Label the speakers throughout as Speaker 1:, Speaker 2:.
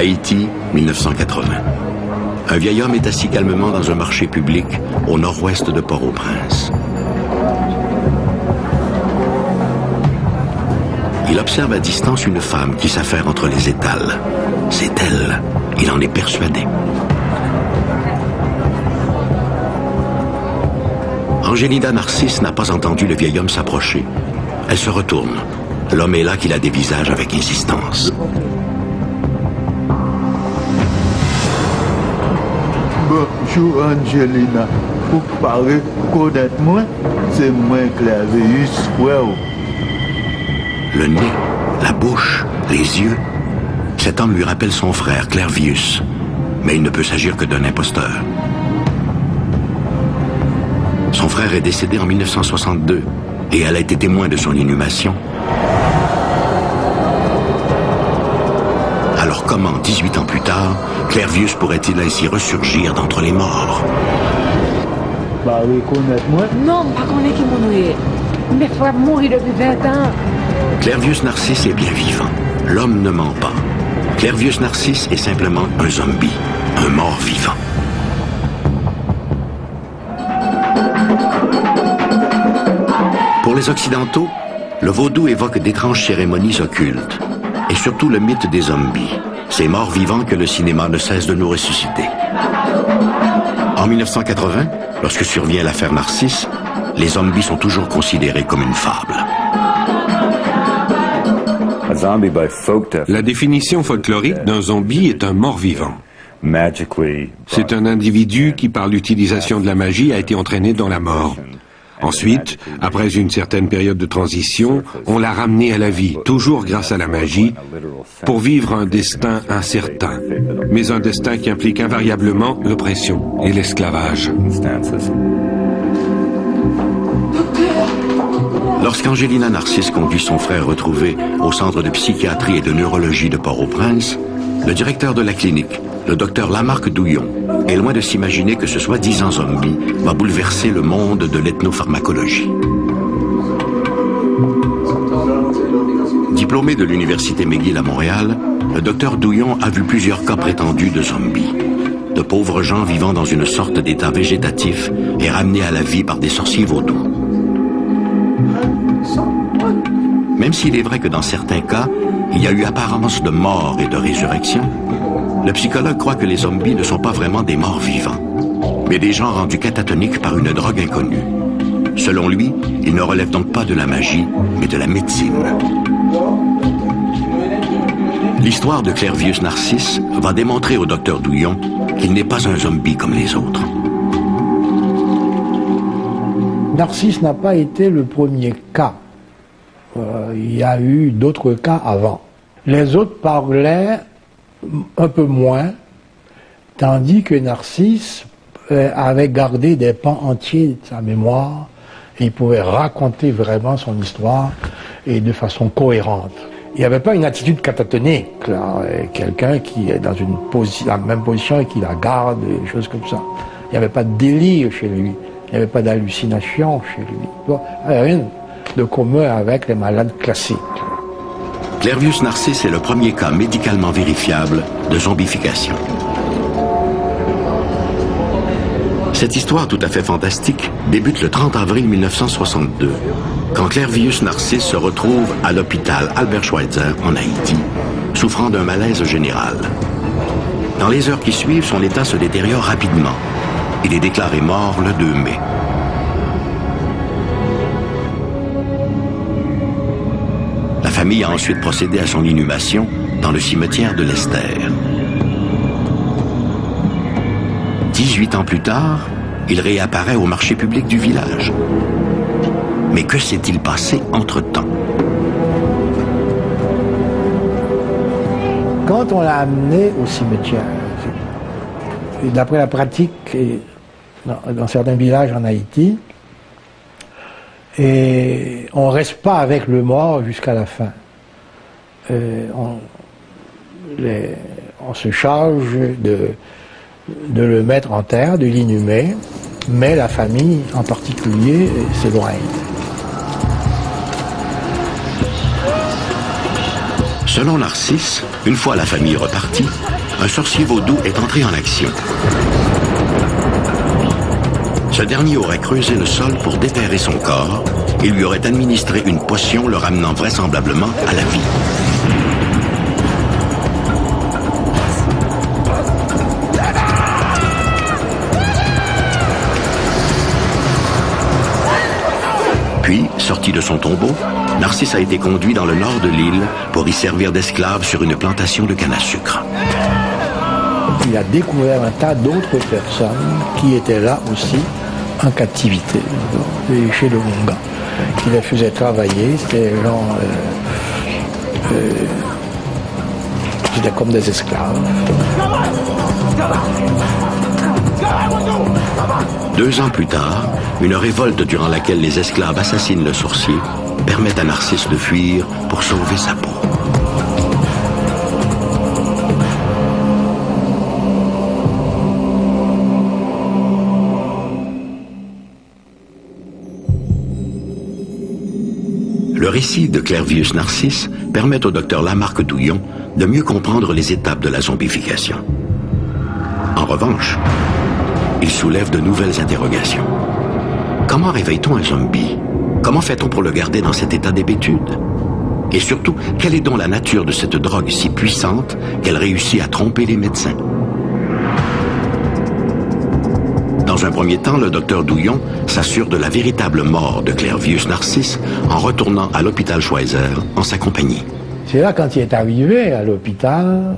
Speaker 1: Haïti, 1980. Un vieil homme est assis calmement dans un marché public au nord-ouest de Port-au-Prince. Il observe à distance une femme qui s'affaire entre les étals. C'est elle, il en est persuadé. Angelina Narcisse n'a pas entendu le vieil homme s'approcher. Elle se retourne. L'homme est là qui la dévisage avec insistance.
Speaker 2: Bonjour Angelina, vous parlez connaître moi, c'est moi Clavius, frère.
Speaker 1: Le nez, la bouche, les yeux. Cet homme lui rappelle son frère, Clervius. Mais il ne peut s'agir que d'un imposteur. Son frère est décédé en 1962 et elle a été témoin de son inhumation. Alors comment, 18 ans plus tard, Clervius pourrait-il ainsi ressurgir d'entre les morts?
Speaker 2: Bah oui, connaître moi?
Speaker 3: Non, pas qu'on est qui mourir. Mes frères mourent depuis 20 ans.
Speaker 1: Clervius Narcisse est bien vivant. L'homme ne ment pas. Clervius Narcisse est simplement un zombie, un mort vivant. Pour les Occidentaux, le vaudou évoque d'étranges cérémonies occultes, et surtout le mythe des zombies, ces morts vivants que le cinéma ne cesse de nous ressusciter. En 1980, lorsque survient l'affaire Narcisse, les zombies sont toujours considérés comme une fable.
Speaker 4: La définition folklorique d'un zombie est un mort-vivant. C'est un individu qui, par l'utilisation de la magie, a été entraîné dans la mort. Ensuite, après une certaine période de transition, on l'a ramené à la vie, toujours grâce à la magie, pour vivre un destin incertain, mais un destin qui implique invariablement l'oppression et l'esclavage.
Speaker 1: Lorsqu'Angelina Narcisse conduit son frère retrouvé au centre de psychiatrie et de neurologie de Port-au-Prince, le directeur de la clinique, le docteur Lamarck Douillon, est loin de s'imaginer que ce soi-disant zombie va bouleverser le monde de l'ethnopharmacologie. Diplômé de l'université McGill à Montréal, le docteur Douillon a vu plusieurs cas prétendus de zombies. De pauvres gens vivant dans une sorte d'état végétatif et ramenés à la vie par des sorciers vaudous. Même s'il est vrai que dans certains cas, il y a eu apparence de mort et de résurrection, le psychologue croit que les zombies ne sont pas vraiment des morts vivants, mais des gens rendus catatoniques par une drogue inconnue. Selon lui, ils ne relèvent donc pas de la magie, mais de la médecine. L'histoire de Clervius Narcisse va démontrer au docteur Douillon qu'il n'est pas un zombie comme les autres.
Speaker 5: Narcisse n'a pas été le premier cas. Il y a eu d'autres cas avant. Les autres parlaient un peu moins, tandis que Narcisse avait gardé des pans entiers de sa mémoire et il pouvait raconter vraiment son histoire et de façon cohérente. Il n'y avait pas une attitude catatonique, quelqu'un qui est dans la même position et qui la garde, des choses comme ça. Il n'y avait pas de délire chez lui, il n'y avait pas d'hallucination chez lui. Il n'y avait rien de commun avec les malades classiques.
Speaker 1: Clervius Narcisse est le premier cas médicalement vérifiable de zombification. Cette histoire tout à fait fantastique débute le 30 avril 1962, quand Clervius Narcisse se retrouve à l'hôpital Albert Schweitzer en Haïti, souffrant d'un malaise général. Dans les heures qui suivent, son état se détériore rapidement. Il est déclaré mort le 2 mai. La famille a ensuite procédé à son inhumation dans le cimetière de l'Esther. 18 ans plus tard, il réapparaît au marché public du village. Mais que s'est-il passé entre-temps?
Speaker 5: Quand on l'a amené au cimetière, d'après la pratique dans certains villages en Haïti, et on ne reste pas avec le mort jusqu'à la fin. On se charge de le mettre en terre, de l'inhumer, mais la famille en particulier s'éloigne.
Speaker 1: Selon Narcisse, une fois la famille repartie, un sorcier vaudou est entré en action. Ce dernier aurait creusé le sol pour déterrer son corps et lui aurait administré une potion le ramenant vraisemblablement à la vie. Puis, sorti de son tombeau, Narcisse a été conduit dans le nord de l'île pour y servir d'esclave sur une plantation de canne à sucre.
Speaker 5: Il a découvert un tas d'autres personnes qui étaient là aussi en captivité, chez le Monga. Il les faisait travailler, c'était des gens, c'était comme des esclaves.
Speaker 1: 2 ans plus tard, une révolte durant laquelle les esclaves assassinent le sorcier permet à Narcisse de fuir pour sauver sa peau. Le récit de Clervius Narcisse permet au docteur Lamarque Douillon de mieux comprendre les étapes de la zombification. En revanche, il soulève de nouvelles interrogations. Comment réveille-t-on un zombie? Comment fait-on pour le garder dans cet état d'hébétude? Et surtout, quelle est donc la nature de cette drogue si puissante qu'elle réussit à tromper les médecins? Dans un premier temps, le docteur Douillon s'assure de la véritable mort de Clervius Narcisse en retournant à l'hôpital Schweizer en sa compagnie.
Speaker 5: C'est là, quand il est arrivé à l'hôpital,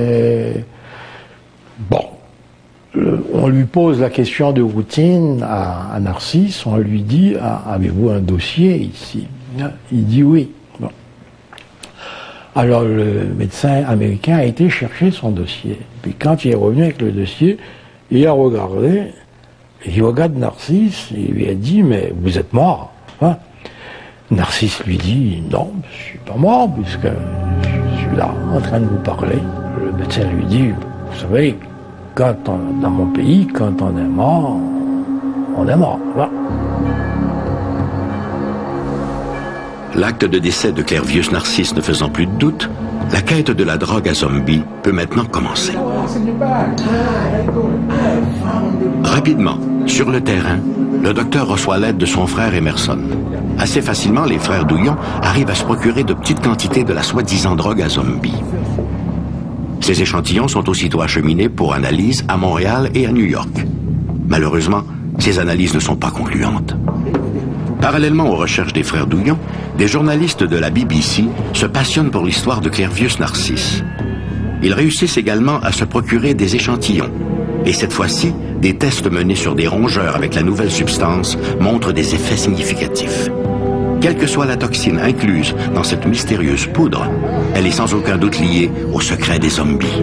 Speaker 5: on lui pose la question de routine à Narcisse, on lui dit « Avez-vous un dossier ici ?» Il dit « Oui ». Bon. Alors le médecin américain a été chercher son dossier. Puis quand il est revenu avec le dossier, il a regardé, il regarde Narcisse, et il lui a dit « Mais vous êtes mort hein ?» Narcisse lui dit « Non, je ne suis pas mort, puisque je suis là en train de vous parler. » Le médecin lui dit « Vous savez, dans mon pays, quand on est mort, on est mort. » Voilà.
Speaker 1: L'acte de décès de Clervius Narcisse ne faisant plus de doute, la quête de la drogue à zombies peut maintenant commencer. Rapidement, sur le terrain, le docteur reçoit l'aide de son frère Emerson. Assez facilement, les frères Douillon arrivent à se procurer de petites quantités de la soi-disant drogue à zombies. Ces échantillons sont aussitôt acheminés pour analyse à Montréal et à New York. Malheureusement, ces analyses ne sont pas concluantes. Parallèlement aux recherches des frères Douillon, des journalistes de la BBC se passionnent pour l'histoire de Clervius Narcisse. Ils réussissent également à se procurer des échantillons. Et cette fois-ci, des tests menés sur des rongeurs avec la nouvelle substance montrent des effets significatifs. Quelle que soit la toxine incluse dans cette mystérieuse poudre, elle est sans aucun doute liée au secret des zombies.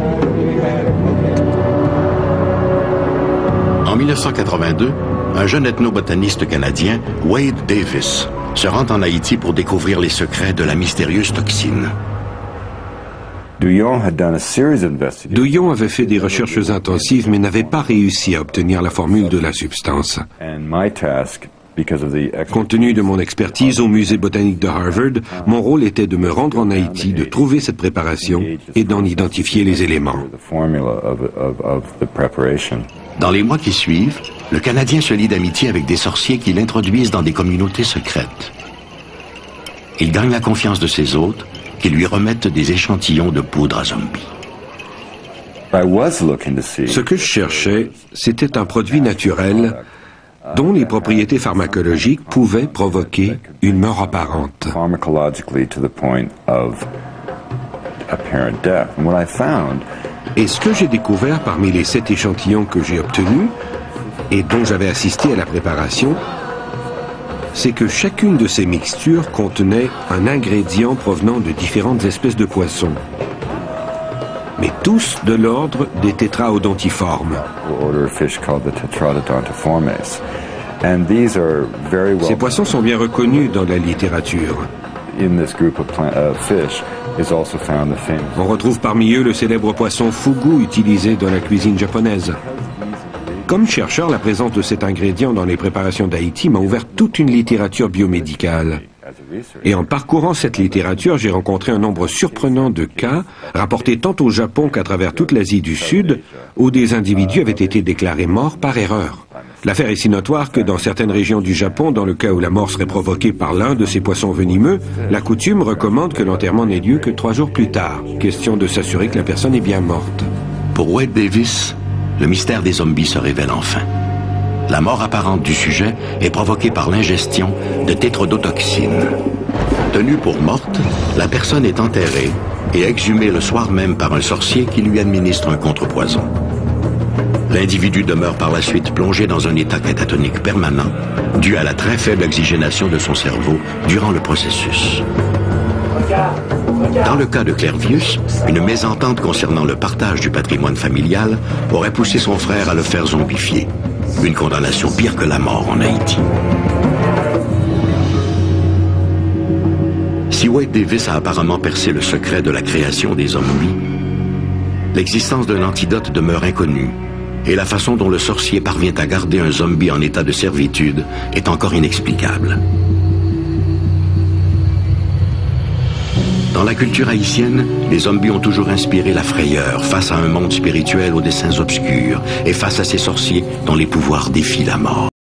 Speaker 1: En 1982, un jeune ethnobotaniste canadien, Wade Davis, se rend en Haïti pour découvrir les secrets de la mystérieuse toxine.
Speaker 4: Douillon avait fait des recherches intensives mais n'avait pas réussi à obtenir la formule de la substance. Compte tenu de mon expertise au musée botanique de Harvard, mon rôle était de me rendre en Haïti, de trouver cette préparation et d'en identifier les éléments.
Speaker 1: Dans les mois qui suivent, le Canadien se lie d'amitié avec des sorciers qui l'introduisent dans des communautés secrètes. Il gagne la confiance de ses hôtes qui lui remettent des échantillons de poudre à zombies.
Speaker 4: Ce que je cherchais, c'était un produit naturel dont les propriétés pharmacologiques pouvaient provoquer une mort apparente. Et ce que j'ai découvert parmi les 7 échantillons que j'ai obtenus et dont j'avais assisté à la préparation, c'est que chacune de ces mixtures contenait un ingrédient provenant de différentes espèces de poissons, mais tous de l'ordre des tétraodontiformes. Ces poissons sont bien reconnus dans la littérature. On retrouve parmi eux le célèbre poisson fugu utilisé dans la cuisine japonaise. Comme chercheur, la présence de cet ingrédient dans les préparations d'Haïti m'a ouvert toute une littérature biomédicale. Et en parcourant cette littérature, j'ai rencontré un nombre surprenant de cas, rapportés tant au Japon qu'à travers toute l'Asie du Sud, où des individus avaient été déclarés morts par erreur. L'affaire est si notoire que dans certaines régions du Japon, dans le cas où la mort serait provoquée par l'un de ces poissons venimeux, la coutume recommande que l'enterrement n'ait lieu que 3 jours plus tard. Question de s'assurer que la personne est bien morte.
Speaker 1: Pour Wade Davis, le mystère des zombies se révèle enfin. La mort apparente du sujet est provoquée par l'ingestion de tétrodotoxine. Tenue pour morte, la personne est enterrée et exhumée le soir même par un sorcier qui lui administre un contrepoison. L'individu demeure par la suite plongé dans un état catatonique permanent, dû à la très faible oxygénation de son cerveau durant le processus. Dans le cas de Clervius, une mésentente concernant le partage du patrimoine familial aurait poussé son frère à le faire zombifier. Une condamnation pire que la mort en Haïti. Si Wade Davis a apparemment percé le secret de la création des zombies, l'existence d'un antidote demeure inconnue et la façon dont le sorcier parvient à garder un zombie en état de servitude est encore inexplicable. Dans la culture haïtienne, les zombies ont toujours inspiré la frayeur face à un monde spirituel aux desseins obscurs et face à ces sorciers dont les pouvoirs défient la mort.